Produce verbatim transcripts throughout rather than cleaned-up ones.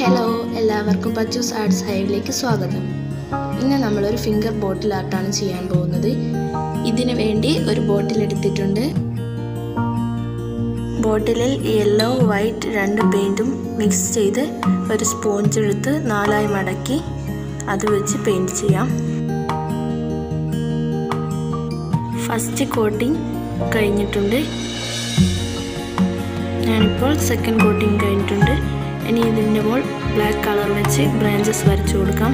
Hello, എല്ലാവർക്കും പച്ചൂസ് arts ഹൈവിലേക്ക് സ്വാഗതം. ഇന്ന് നമ്മളൊരു ഫിംഗർ ബോട്ടിൽ ആർട്ടാണ് ചെയ്യാൻ പോകുന്നത്. ഇതിനു വേണ്ടി ഒരു ബോട്ടിൽ എടുത്തിട്ടുണ്ട്. ബോട്ടിലിൽ യെല്ലോ വൈറ്റ് രണ്ട് പെയിൻറ്റും മിക്സ് ചെയ്ത് ഒരു സ്പോഞ്ച് എടുത്ത് നാലായി മടക്കി അത് വെച്ച് പെയിൻറ്റ് ചെയ്യാം. ഫസ്റ്റ് കോട്ടിംഗ് കഴിഞ്ഞിട്ടുണ്ട്. ഞാനിപ്പോൾ സെക്കൻഡ് കോട്ടിംഗ് കഴിഞ്ഞിട്ടുണ്ട്. ഇനി ഇതിൻ്റെ മുകളിൽ ബ്ലാക്ക് കളർ വെച്ച് ബ്രാഞ്ചസ് വരച്ചു കൊടുക്കാം.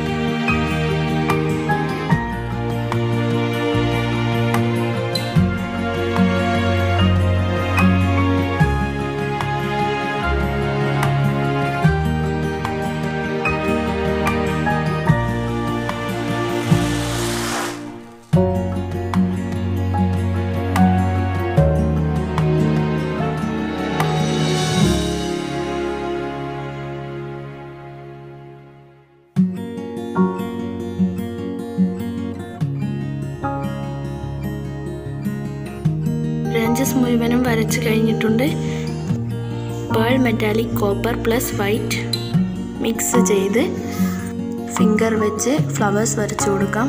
ബ്രാഞ്ചസ് മുഴുവനും വരച്ച് കഴിഞ്ഞിട്ടുണ്ട്. Pearl metallic copper plus white mix ചെയ്ത് ഫിംഗർ വെച്ച് ഫ്ലവേഴ്സ് വരച്ചു കൊടുക്കാം.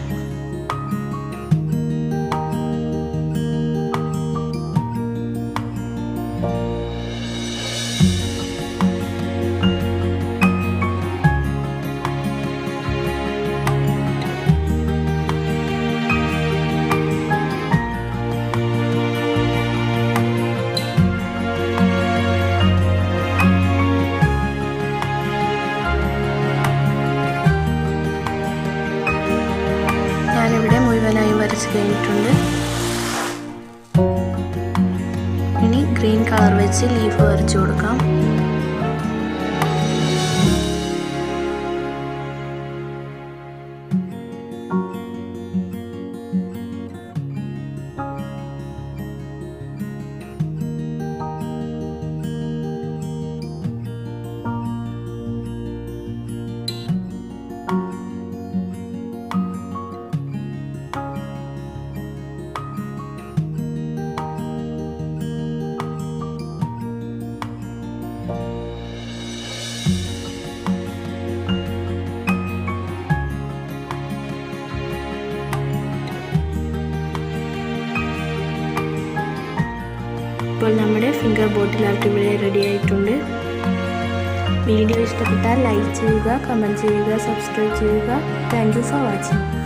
ഞാനിവിടെ മുഴുവനായും വരച്ച് കഴിഞ്ഞിട്ടുണ്ട്. ഇനി ഗ്രീൻ കളർ വെച്ച് ലീഫ് വരച്ചു കൊടുക്കാം. ഇപ്പോൾ നമ്മുടെ ഫിംഗർ ബോട്ടിൽ ആർട്ട് ഇവിടെ റെഡി ആയിട്ടുണ്ട്. വീഡിയോ ഇഷ്ടപ്പെട്ടാൽ ലൈക്ക് ചെയ്യുക, കമൻറ്റ് ചെയ്യുക, സബ്സ്ക്രൈബ് ചെയ്യുക. Thank you for watching.